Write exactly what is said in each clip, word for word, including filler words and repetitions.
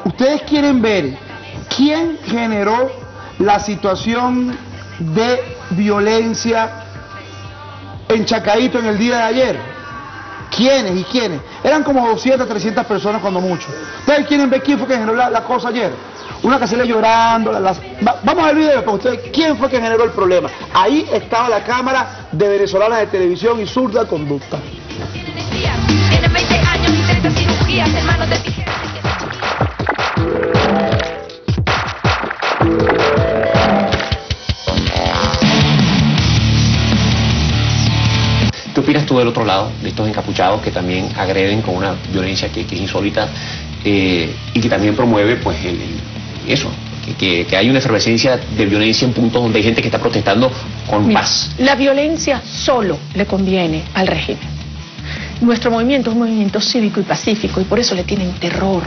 Ustedes quieren ver quién generó la situación de violencia en Chacaíto en el día de ayer. ¿Quiénes y quiénes? Eran como doscientas, trescientas personas cuando mucho. ¿Ustedes quieren ver quién fue que generó la, la cosa ayer? Una que sale llorando. La, las... Va, vamos al video para ustedes. ¿Quién fue que generó el problema? Ahí estaba la cámara de venezolanas de televisión y zurda conducta. Tienen veinte años y treinta cirugías en manos de tijeras. ¿Qué opinas tú del otro lado, de estos encapuchados que también agreden con una violencia que, que es insólita eh, y que también promueve pues el, el, eso, que, que, que hay una efervescencia de violencia en puntos donde hay gente que está protestando con Mira, paz? La violencia solo le conviene al régimen. Nuestro movimiento es un movimiento cívico y pacífico y por eso le tienen terror.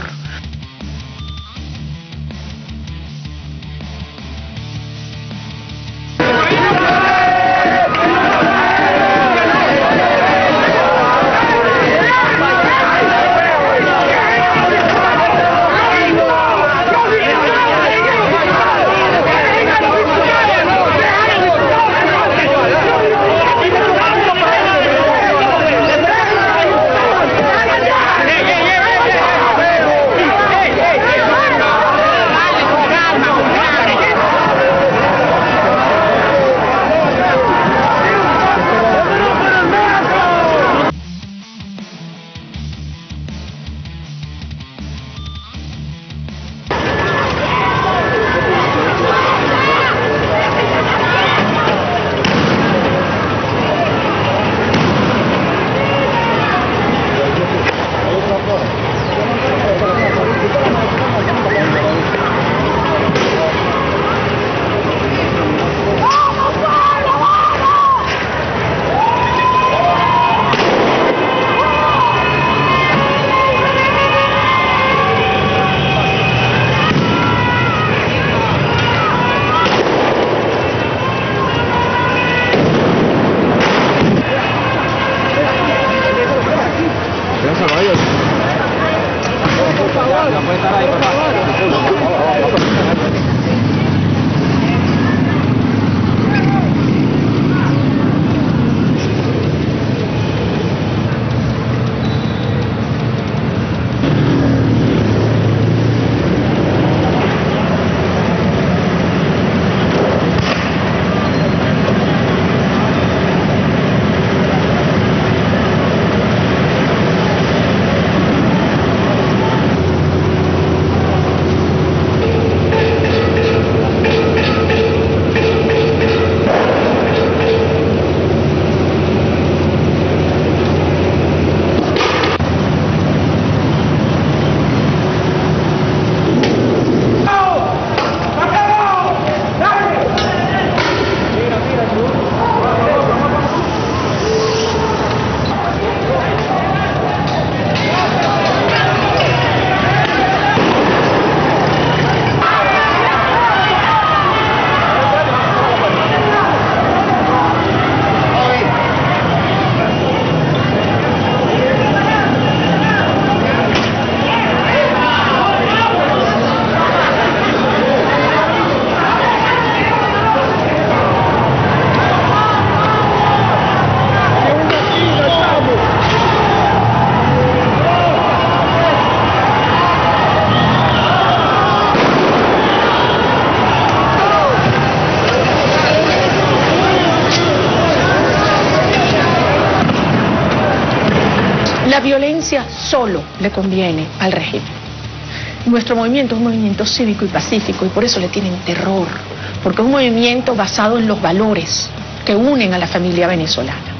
La violencia solo le conviene al régimen. Nuestro movimiento es un movimiento cívico y pacífico y por eso le tienen terror, porque es un movimiento basado en los valores que unen a la familia venezolana.